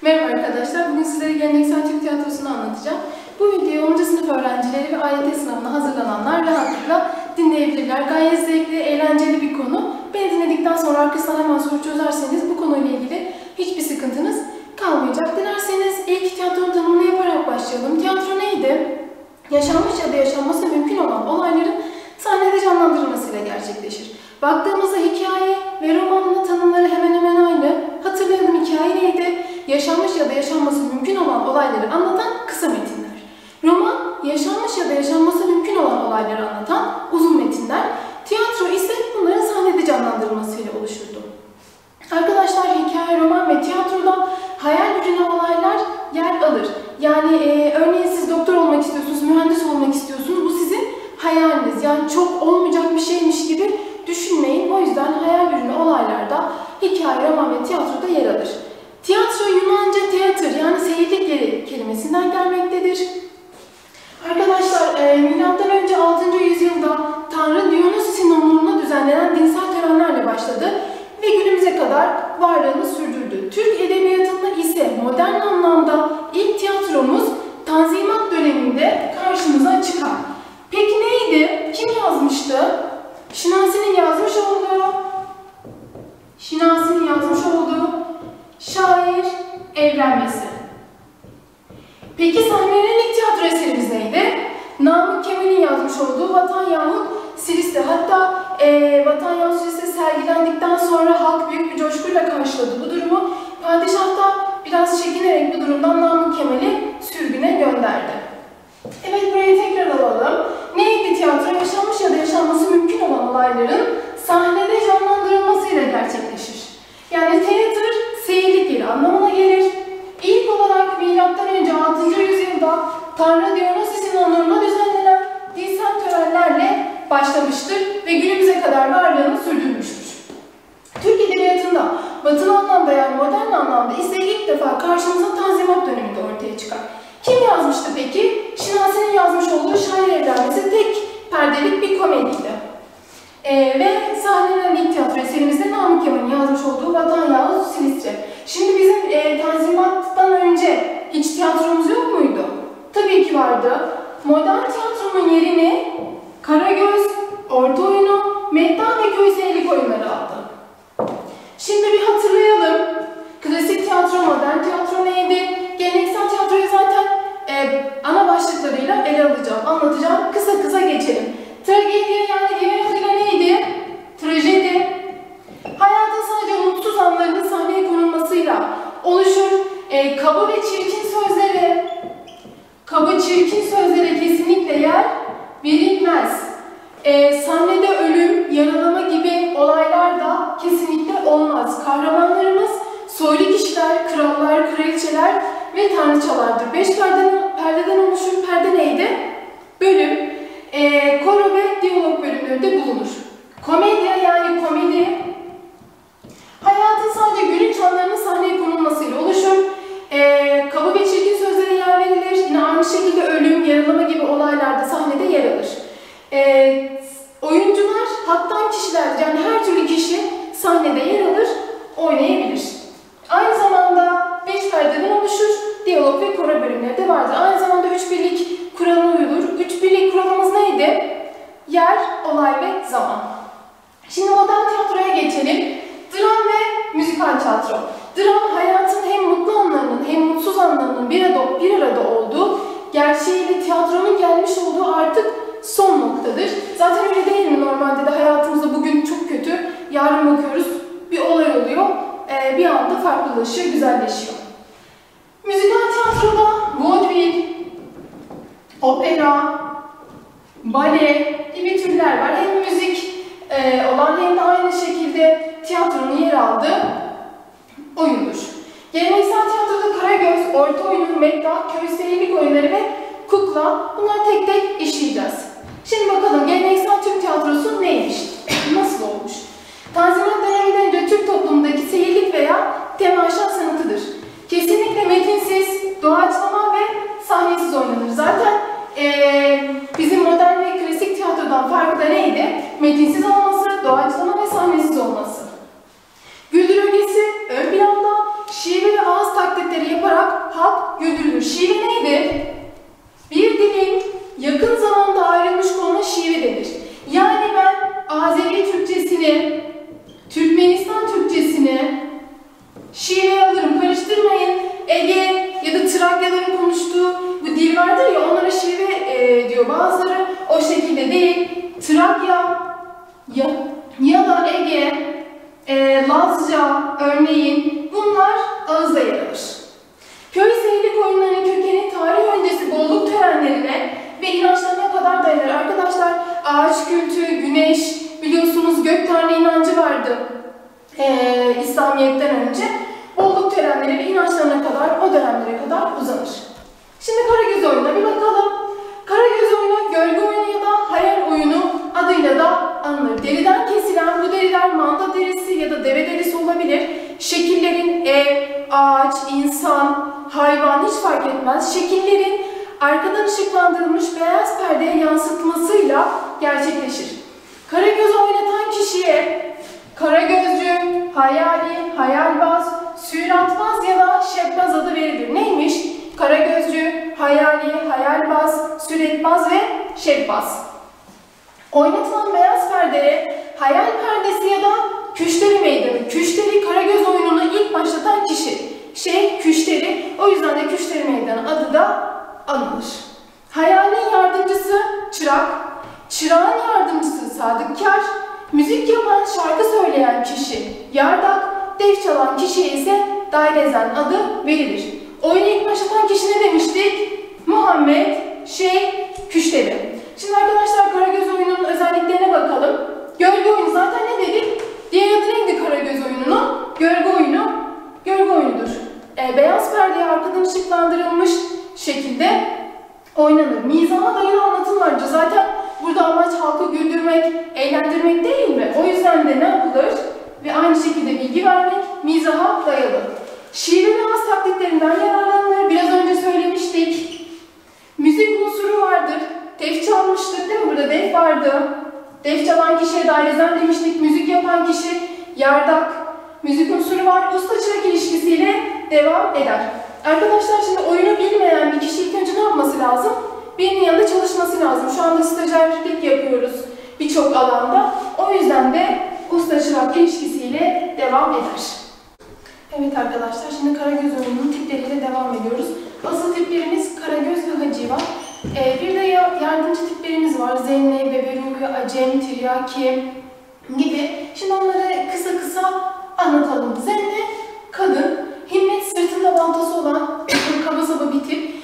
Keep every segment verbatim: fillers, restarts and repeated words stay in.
Merhaba arkadaşlar, bugün sizlere geleneksel Türk tiyatrosunu anlatacağım. Bu videoyu onuncu sınıf öğrencileri ve A Y T sınavına hazırlananlar rahatlıkla dinleyebilirler. Gayet zevkli, eğlenceli bir konu. Beni dinledikten sonra arkasından hemen soru çözerseniz bu konuyla ilgili hiçbir sıkıntınız kalmayacak. Dilerseniz ilk tiyatronun tanımını yaparak başlayalım. Tiyatro neydi? Yaşanmış ya da yaşanması mümkün olan olayların sahnede canlandırılmasıyla gerçekleşir. Baktığımızda hikaye ve romanın tanımları hemen hemen aynı. Hatırlayalım, hikaye neydi? Yaşanmış ya da yaşanması mümkün olan olayları anlatan kısa metinler. Roman, yaşanmış ya da yaşanması mümkün olan olayları anlatan uzun metinler. Tiyatro ise bunların sahnede canlandırılmasıyla oluşurdu. Arkadaşlar, hikaye, roman ve tiyatroda hayal ürünü olaylar yer alır. Yani e, örneğin siz doktor olmak istiyorsunuz, mühendis olmak istiyorsunuz. Bu sizin hayaliniz. Yani çok olmayacak bir şeymiş gibi düşünmeyin. O yüzden hayal ürünü olaylarda hikaye, roman ve tiyatroda yer alır. Tiyatro Yunanca teatr yani seyirlik yeri kelimesinden gelmektedir. Arkadaşlar e, milattan önce altıncı yüzyılda Tanrı Dionysos'un onuruna düzenlenen dinsel törenlerle başladı ve günümüze kadar varlığını sürdürdü. Türk edebiyatında ise modern anlamda ilk tiyatromuz Tanzimat döneminde karşımıza çıkar. Peki neydi? Kim yazmıştı? Şinasi'nin yazmış olduğu, Şinasi'nin yazmış olduğu Şair Evlenmesi. Peki sahnelenen ilk tiyatro eserimiz neydi? Namık Kemal'in yazmış olduğu Vatan yahut Silistre. Hatta e, Vatan yahut Silistre sergilendikten sonra halk büyük bir coşkuyla karşıladı bu durumu. Padişah da biraz çekinerek bu durumdan Namık Kemal'i sürgüne gönderdi. Evet, burayı tekrar alalım. Neydi tiyatro? Yaşanmış ya da yaşanması mümkün olan olayların sahnede canlandırılmasıyla gerçekleşir. Yani teatr seyirlik yeri anlamına gelir. İlk olarak milattan önce altıncı yüzyılda Tanrı Dionysos'un onuruna düzenlenen dinsel törenlerle başlamıştır ve günümüze kadar varlığını sürdürmüştür. Türk edebiyatında batılı anlamda yani modern anlamda ise ilk defa karşımıza Tanzimat döneminde ortaya çıkar. Kim yazmıştı peki? Şinasi'nin yazmış olduğu Şair Evlenmesi tek perdelik bir komediydi. Ee, ve sahnelenen ilk tiyatro eserimizde Namık Kemal'in yazmış olduğu Vatan yahut Silistre. Şimdi bizim e, Tanzimat'tan önce hiç tiyatromuz yok muydu? Tabii ki vardı. Modern tiyatronun yerini Karagöz, Orta Oyunu, Medda ve Köy Seyirlik oyunları aldı. Şimdi bir hatırlayalım. Klasik tiyatro, modern tiyatro neydi? Geleneksel tiyatroyu zaten e, ana başlıklarıyla ele alacağım, anlatacağım. Kısa kısa geçelim. Tragedya yani diğer adıyla neydi? Trajedi. Hayatın sadece mutsuz anlarının sahneye konulmasıyla oluşur. E, kaba ve çirkin sözlere, kaba çirkin sözlere kesinlikle yer verilmez. E, sahnede ölüm, yaralama gibi olaylar da kesinlikle olmaz. Kahramanlarımız soylu kişiler, krallar, kraliçeler ve tanrıçalardır. Beş perdeden, perdeden oluşur. Perde neydi? Bölüm. E, koro ve diyalog bölümleri de bulunur. Komedya yani komedi, hayatın sadece gülünç anlarının sahneye konulmasıyla oluşur. E, kaba ve çirkin sözlere yer verilir. Yine aynı şekilde ölüm, yaralama gibi olaylarda sahnede yer alır. E, oyuncular hattan kişilerdir. Yani her türlü kişi sahnede yer alır, oynayabilir. Aynı zamanda beş perdeden oluşur. Diyalog ve koro bölümleri de vardır. Aynı zamanda üç birlik kuralına uyulur. Üç birlik kuralımız neydi? Yer, olay ve zaman. Şimdi modern tiyatroya geçelim. Dram ve müzikal tiyatro. Dram, hayatın hem mutlu anlarının hem mutsuz anlarının bir arada, bir arada olduğu, gerçeğiyle tiyatronun gelmiş olduğu artık son noktadır. Zaten öyle değil mi normalde de hayatımızda bugün çok kötü, yarın bakıyoruz bir olay oluyor, ee, bir anda farklılaşıyor, güzelleşiyor. Müzikal tiyatroda vaudeville, opera, bale gibi türler var. Hem müzik e, olan hem de aynı şekilde tiyatronun yer aldığı oyundur. Geleneksel tiyatroda Karagöz, Orta Oyunu, Medda, Köy Seyirlik oyunları ve kukla, bunları tek tek işleyeceğiz. Şimdi bakalım geleneksel Türk tiyatrosu neymiş? Nasıl olmuş? Tanzimat döneminden önce Türk toplumundaki seyirlik veya temaşa sanatıdır. Kesinlikle metinsiz, doğaçlama ve sahnesiz oynanır. Zaten ee, bizim modern ve klasik tiyatrodan farkı da neydi? Metinsiz olması, doğaçlama ve sahnesiz olması. Güldür ögesi ön planda, şive ve ağız taklitleri ya, ya da Ege, e, Lazca örneğin bunlar ağızda yer alır. Köy seyirlik oyunlarının kökeni tarih öncesi bolluk törenlerine ve inançlarına kadar dayanır. Arkadaşlar ağaç kültü, güneş, biliyorsunuz gök tanrı inancı vardı e, İslamiyet'ten önce. Bolluk törenleri ve inançlarına kadar o dönemlere kadar uzanır. Şimdi Karagöz oyununa bir bakalım. Karagöz oyunu, gölge oyunu ya da hayal oyunu adıyla da anılır. Deriden kesilen bu deriler manda derisi ya da deve derisi olabilir. Şekillerin ev, ağaç, insan, hayvan hiç fark etmez. Şekillerin arkadan ışıklandırılmış beyaz perdeye yansıtmasıyla gerçekleşir. Karagöz oynatan kişiye karagözcü, hayali, hayalbaz, süratbaz ya da şebbaz adı verilir. Neymiş? Karagözcü, hayali, hayalbaz, süretbaz ve şebbaz. Oynatılan beyaz perdeye hayal perdesi ya da küşteri meydanı. Küşteri Karagöz oyununu ilk başlatan kişi. Şey küşteri, o yüzden de küşteri meydanı adı da alınır. Hayalin yardımcısı çırak, çırağın yardımcısı sadıkkar, müzik yapan, şarkı söyleyen kişi yardak, def çalan kişiye ise dairezen adı verilir. Oyunu ilk başlatan kişi ne demiştik? Muhammed şey Küşteri. Şimdi arkadaşlar Karagöz oyununun özelliklerine bakalım. Gölge oyunu zaten ne dedik? Diğer adı neydi Karagöz oyununun? Gölge oyunu, gölge oyunudur. E, beyaz perdeye arkadan ışıklandırılmış şekilde oynanır. Mizaha dayalı anlatım vardır. Zaten burada amaç halkı güldürmek, eğlendirmek değil mi? O yüzden de ne yapılır? Ve aynı şekilde bilgi vermek, mizaha dayalı. Şiir ve ağız taklitlerinden yararlanılır. Biraz önce söylemiştik. Müzik unsuru vardır. Def çalmıştık değil mi? Burada def vardı. Def çalan kişiye dairezen demiştik. Müzik yapan kişi yardak. Müzik unsuru var. Usta-çırak ilişkisiyle devam eder. Arkadaşlar şimdi oyunu bilmeyen bir kişi ilk önce ne yapması lazım? Birinin yanında çalışması lazım. Şu anda stajyerlik yapıyoruz birçok alanda. O yüzden de usta-çırak ilişkisiyle devam eder. Evet arkadaşlar, şimdi Karagöz oyununun tipleriyle devam ediyoruz. Asıl tiplerimiz Karagöz ve Hacivat. Ee, bir de yardımcı tiplerimiz var. Zenne, Beberuhi, Acem, Tiryaki gibi. Şimdi onları kısa kısa anlatalım. Zenne, kadın, himmet sırtında baltası olan kaba saba bir tip.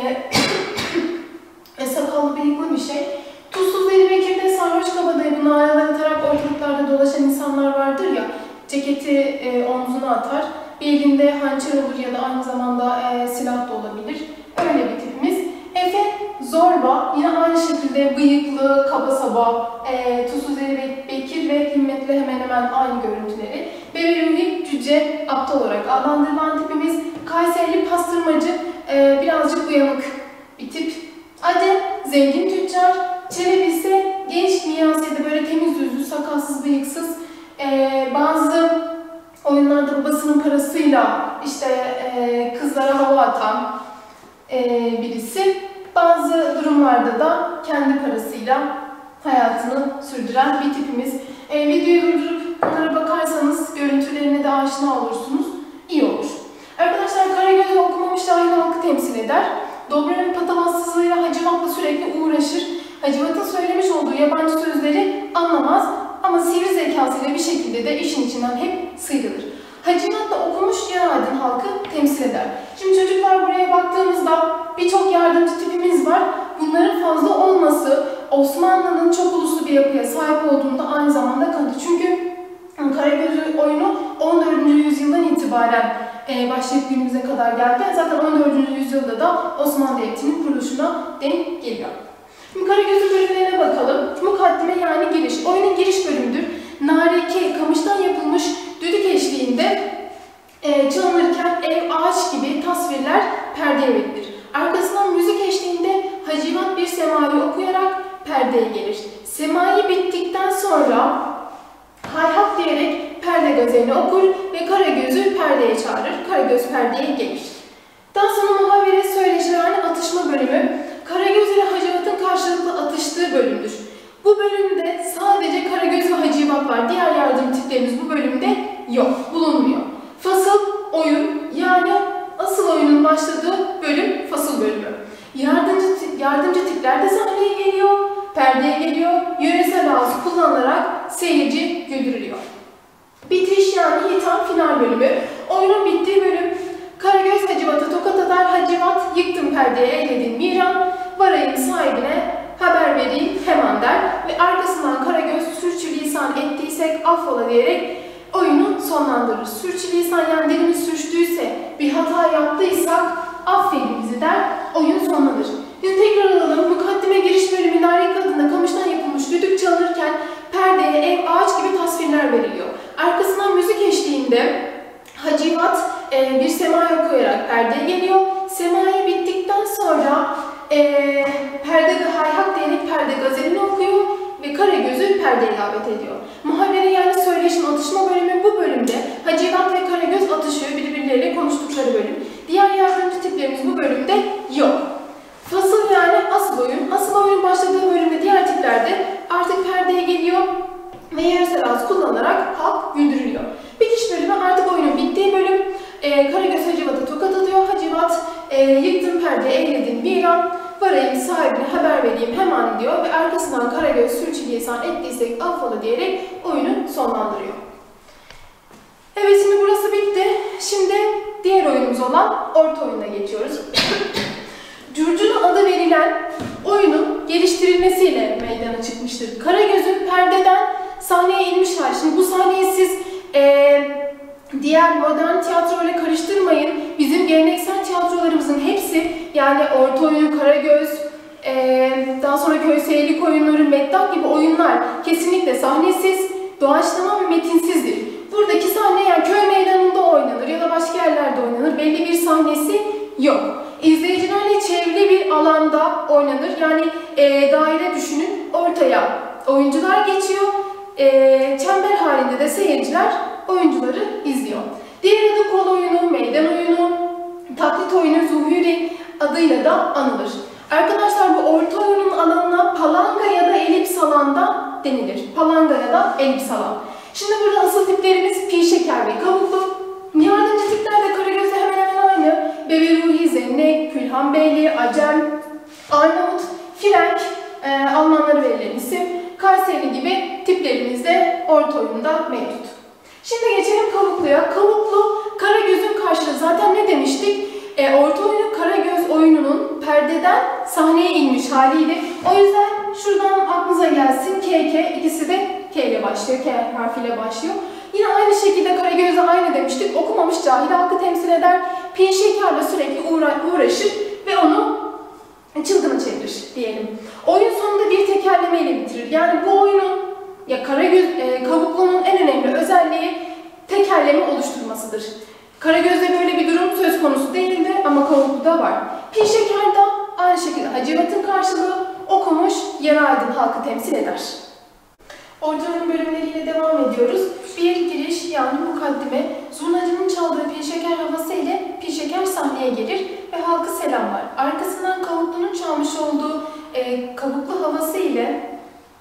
Ee, sakallı bıyıklı bir şey. Tuzsuz Deli Bekir'de sarhoş kabadayı bunu aralar atarak ortalıklarda dolaşan insanlar vardır ya. Ceketi e, omzuna atar. Bir elinde hançer olur ya da aynı zamanda e, silah da olabilir. Öyle bir tipimiz. Efe zorba. Yine aynı şekilde bıyıklı, kaba saba, e, Tuzsuz Deli Bekir ve himmetli hemen hemen aynı görüntüleri. Beberuhi cüce aptal olarak adlandırılan tipimiz. Kayserili pastırmacı, e, birazcık uyanık bir tip. Adem zengin tüccar. Çelebi ise genç miyasiyede böyle temiz yüzlü, sakalsız, bıyıksız. Ee, bazı oyunlarda babasının parasıyla işte e, kızlara hava atan e, birisi. Bazı durumlarda da kendi parasıyla hayatını sürdüren bir tipimiz. E, videoyu durdurup bunlara bakarsanız görüntülerine de aşina olursunuz. İyi olur. Arkadaşlar Karagöz okumamış dahil halkı temsil eder. Dobra'nın patavatsızlığıyla Hacivat'la sürekli uğraşır. Hacivat'ın söylemiş olduğu yabancı sözleri anlamaz ama sivri zekasıyla bir şekilde de işin içinden hep sıyrılır. Hacivat da okumuş Yağadin halkı temsil eder. Şimdi çocuklar buraya baktığımızda birçok yardımcı tipimiz var. Bunların fazla olması Osmanlı'nın çok uluslu bir yapıya sahip olduğunda aynı zamanda kanıtı. Çünkü Karagöz oyunu on dördüncü yüzyıldan itibaren başlayıp günümüze kadar geldi. Zaten on dördüncü yüzyılda da Osmanlı Devleti'nin kuruluşuna denk geliyor. Şimdi Karagöz'ün bölümlerine bakalım. Mukaddime yani giriş. Oyunun giriş bölümüdür. Nareke, kamıştan yapılmış düdük eşliğinde e, çalınırken ev, ağaç gibi tasvirler perdeye verilir. Arkasından müzik eşliğinde Hacivat bir semayı okuyarak perdeye gelir. Semayı bittikten sonra hayhat diyerek perde gözlerini okur ve Karagöz'ü perdeye çağırır. Karagöz perdeye gelir. Daha sonra muhavere söyleşi yani atışma bölümü. Karagöz ile Hacivat'ın karşılıklı atıştığı bölümdür. Bu bölümde sadece Karagöz ve Hacivat var. Diğer yardım tiplerimiz bu bölümde yok, bulunmuyor. Fasıl oyun yani asıl oyunun başladığı bölüm fasıl bölümü. Yardımcı, yardımcı tipler de sahneye geliyor, perdeye geliyor, yöresel ağız kullanılarak seyirci güldürülüyor. Bitiş yani hitam final bölümü. Oyunun bittiği bölüm Karagöz Hacivat'a tokat atar. Hacivat yıktım perdeye eyledin Miran. Varayım sahibine haber vereyim hemen der. Ve arkasından Karagöz sürçülisan ettiysek affola diyerek oyunu sonlandırır. Sürçülisan yani dilimiz sürçtüyse, bir hata yaptıysak affedin bizi der. Oyun sonlanır. Şimdi tekrar alalım. Mukaddime giriş bölümünde Arika adında kamıştan yapılmış düdük çalınırken perdeye ev, ağaç gibi tasvirler veriliyor. Arkasından müzik eşliğinde Hacivat e, bir semaya koyarak perdeye geliyor. Semaya bittikten sonra e, perde hayhak diyerek perde gazelini okuyor ve Karagöz'ü perdeye davet ediyor. Muhabere yani söyleşin atışma bölümü bu bölümde Hacivat ve Karagöz atışıyor, birbirleriyle konuştukları bölüm. Diğer yardımcı tiplerimiz bu bölümde yok. Fasıl yani asıl oyun. Asıl oyunun başladığı bölümde diğer tiplerde artık perdeye geliyor ve yarısel ağız kullanarak halk güldürülüyor. Bitiş bölümü artık oyunun bittiği bölüm. E, Karagöz Hacivat'a tokat atıyor. Hacivat e, yıktım perdeye eyledin bir an. Varayım sahibine haber vereyim hemen diyor ve arkasından Karagöz sürçülisan ettiysek affola diyerek oyunu sonlandırıyor. Evet, şimdi burası bitti. Şimdi diğer oyunumuz olan orta oyuna geçiyoruz. Curcuna adı verilen oyunun geliştirilmesiyle meydana çıkmıştır. Karagöz'ün perdeden sahneye inmiş hali. Şimdi bu sahneyi siz e, diğer modern tiyatro ile karıştırmayın. Bizim geleneksel tiyatrolarımızın hepsi yani orta oyunu, Karagöz, e, daha sonra köy seyirlik oyunları, meddah gibi oyunlar kesinlikle sahnesiz, doğaçlama ve metinsizdir. Buradaki sahne yani köy meydanında oynanır ya da başka yerlerde oynanır. Belli bir sahnesi yok. İzleyicilerle çevrili bir alanda oynanır. Yani e, daire düşünün, ortaya oyuncular geçiyor. E, çember halinde de seyirciler oyuncuları izliyor. Diğer adı kol oyunu, meydan oyunu, taklit oyunu, zuhuri adıyla da anılır. Arkadaşlar bu orta oyunun alanına palanga ya da elips alanda denilir. Palanga ya da elips alan. Şimdi burada asıl tiplerimiz pi şeker ve kavuklu. Yardımcı tipler de Karagöz'le hemen hemen aynı. Beberuhi, Zennek, Külhanbeyli, Acem, Arnavut, Frenk, e, Almanlara verilen isim, Kayseri gibi tiplerimiz de orta oyunda mevcut. Şimdi geçelim Kavuklu'ya. Kavuklu, Karagöz'ün karşılığı. Zaten ne demiştik? E, orta oyunu Karagöz oyununun perdeden sahneye inmiş haliyle. O yüzden şuradan aklınıza gelsin K K, ikisi de K ile başlıyor, K harfiyle başlıyor. Yine aynı şekilde Karagöz'e aynı demiştik. Okumamış cahil halkı temsil eder. Pi şekerle sürekli uğra uğraşır ve onu çılgına çevirir diyelim. Oyun sonunda bir tekerlemeyle bitirir. Yani bu oyunun ya Karagöz e, Kavuklu'nun en önemli özelliği tekerleme oluşturmasıdır. Karagöz'de böyle bir durum söz konusu değildi ama Kavuklu'da var. Pi şeker de aynı şekilde Hacivat'ın karşılığı, okumuş yer aydın halkı temsil eder. Orta oyun bölümleriyle devam ediyoruz. Bir giriş yani mukaddime, zurnacının çaldığı pi şeker havası ile pi şeker sahneye gelir ve halkı selamlar. Arkasından Kavuklu'nun çalmış olduğu e, Kavuklu havası ile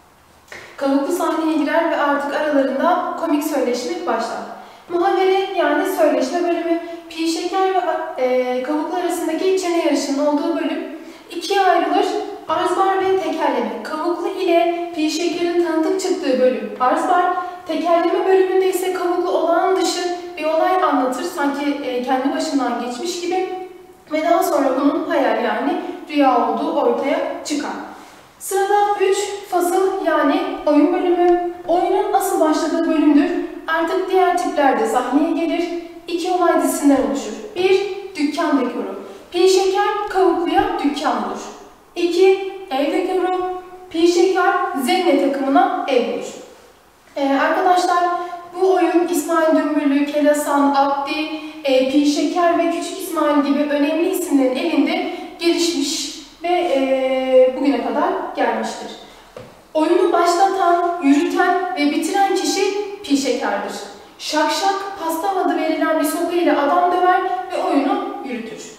Kavuklu sahneye girer ve artık aralarında komik söyleşme başlar. Muhavere yani söyleşme bölümü, pi şeker ve e, Kavuklu arasındaki çene yarışının olduğu bölüm ikiye ayrılır. Arzbar ve tekerleme. Kavuklu ile pi şekerin tanıdık çıktığı bölüm arzbar. Tekerleme bölümünde ise Kavuklu olağan dışı bir olay anlatır. Sanki e, kendi başından geçmiş gibi. Ve daha sonra bunun hayal yani rüya olduğu ortaya çıkar. Sırada üç fasıl yani oyun bölümü. Oyunun asıl başladığı bölümdür. Artık diğer tipler de sahneye gelir. İki olay dizisinden oluşur. Bir, dükkan dekoru. Pi şeker Kavuklu'ya dükkan bulur. İki, ev dekoru. Pi şeker Zenne takımına ev bulur. Ee, arkadaşlar bu oyun İsmail Dümbüllü, Kelasan, Abdi, e, Pi şeker ve Küçük İsmail gibi önemli isimlerin elinde gelişmiş ve e, bugüne kadar gelmiştir. Oyunu başlatan, yürüten ve bitiren kişi pi şekerdir. Şak şak pastam adı verilen bir sopa ile adam döver ve oyunu yürütür.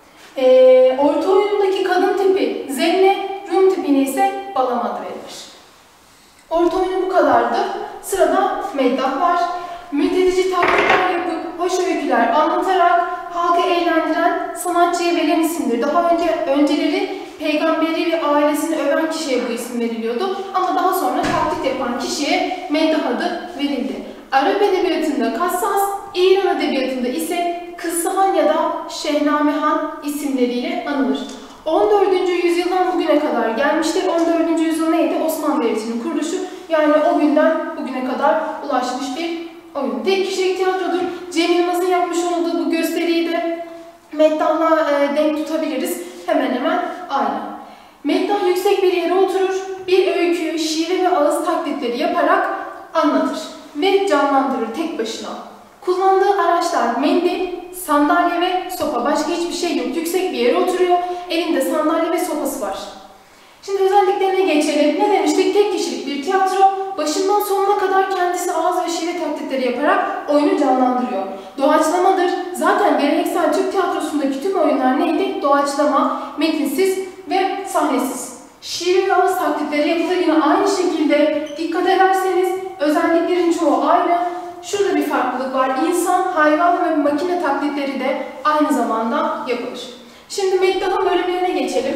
Ee, orta oyundaki kadın tipi Zenne, Rum tipine ise Balam adı verilir. Orta oyunu bu kadardı. Sırada meddah var. Mültecici taklitler yapıp hoş öyküler anlatarak halkı eğlendiren, sanatçıya verilen isimdir. Daha önce önceleri peygamberi ve ailesini öven kişiye bu isim veriliyordu. Ama daha sonra taklit yapan kişiye meddah adı verildi. Arap edebiyatında Kassas, İran edebiyatında ise Kıssahan ya da Şehnamehan isimleriyle anılır. on dördüncü yüzyıldan bugüne kadar gelmiştir. on dördüncü yüzyıl neydi? Osmanlı Devleti'nin kuruluşu. Yani o günden bugüne kadar ulaşmış bir oyun. Tek kişilik tiyatrodur. Cem Yılmaz'ın yapmış olduğu bu gösteriyi de meddahla e, denk tutabiliriz. Hemen hemen aynı. Meddah yüksek bir yere oturur, bir öyküyü, şive ve ağız taklitleri yaparak anlatır ve canlandırır tek başına. Kullandığı araçlar mendil, sandalye ve sopa. Başka hiçbir şey yok. Yüksek bir yere oturuyor, elinde sandalye ve sopası var. Şimdi özelliklerine geçelim. Ne demiştik? Tek kişilik bir tiyatro. Başından sonuna kadar kendisi ağız ve şive taklitleri yaparak oyunu canlandırıyor. Doğaçlamadır. Zaten geleneksel Türk tiyatrosundaki tüm oyunlar neydi? Doğaçlama, metinsiz ve sahnesiz. Şive ve ağız taklitleri yapılır yine aynı şekilde. Dikkat ederseniz özelliklerin çoğu aynı. Şurada bir farklılık var. İnsan, hayvan ve makine taklitleri de aynı zamanda yapılır. Şimdi meddahın bölümlerine geçelim.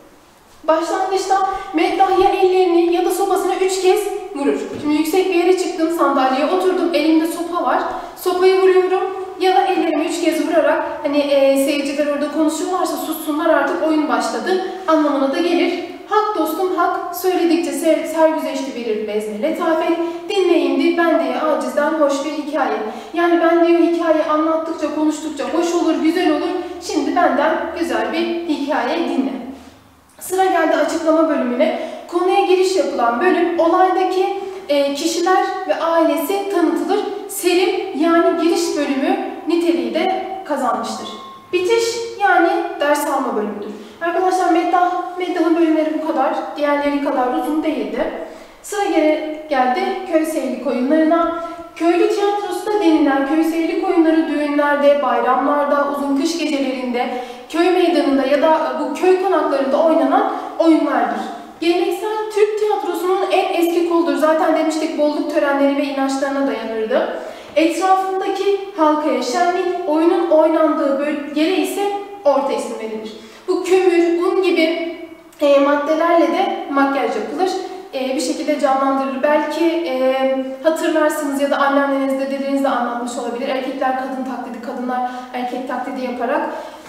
Başlangıçta meddah ya ellerini ya da sopasını üç kez vurur. Şimdi yüksek bir yere çıktım, sandalyeye oturdum, elimde sopa var. Sopayı vuruyorum ya da ellerimi üç kez vurarak hani e, seyirciler orada konuşuyorlarsa sussunlar artık oyun başladı anlamına da gelir. Hak dostum hak, söyledikçe ser, sergüzeşti verir bezme letafet, dinleyimdi bendeye acizden hoş bir hikaye. Yani ben diyor hikaye anlattıkça, konuştukça hoş olur, güzel olur. Şimdi benden güzel bir hikaye dinle. Sıra geldi açıklama bölümüne. Konuya giriş yapılan bölüm, olaydaki e, kişiler ve ailesi tanıtılır. Serim yani giriş bölümü niteliği de kazanmıştır. Bitiş yani ders alma bölümüdür. Arkadaşlar meddah, meddahın bölümleri bu kadar, diğerleri kadar uzun değildi. Sıra gel geldi köy seyirlik oyunlarına. Köylü tiyatrosu da denilen köy seyirlik oyunları düğünlerde, bayramlarda, uzun kış gecelerinde, köy meydanında ya da bu köy konaklarında oynanan oyunlardır. Geleneksel Türk tiyatrosunun en eski koludur. Zaten demiştik bolluk törenleri ve inançlarına dayanırdı. Etrafındaki halkaya şenlik, oyunun oynandığı yere ise orta isim verilir. Bu kömür, un gibi e, maddelerle de makyaj yapılır. E, bir şekilde canlandırılır. Belki e, hatırlarsınız ya da anneanneniz de dedeniz de anlatmış olabilir. Erkekler kadın taklidi, kadınlar erkek taklidi yaparak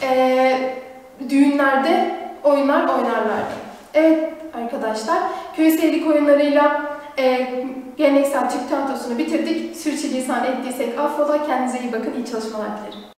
e, düğünlerde oyunlar oynarlardı. Evet arkadaşlar, köy seyirlik oyunlarıyla e, geleneksel Türk tiyatrosunu bitirdik. Sürçülisan ettiysek affola. Kendinize iyi bakın, iyi çalışmalar dilerim.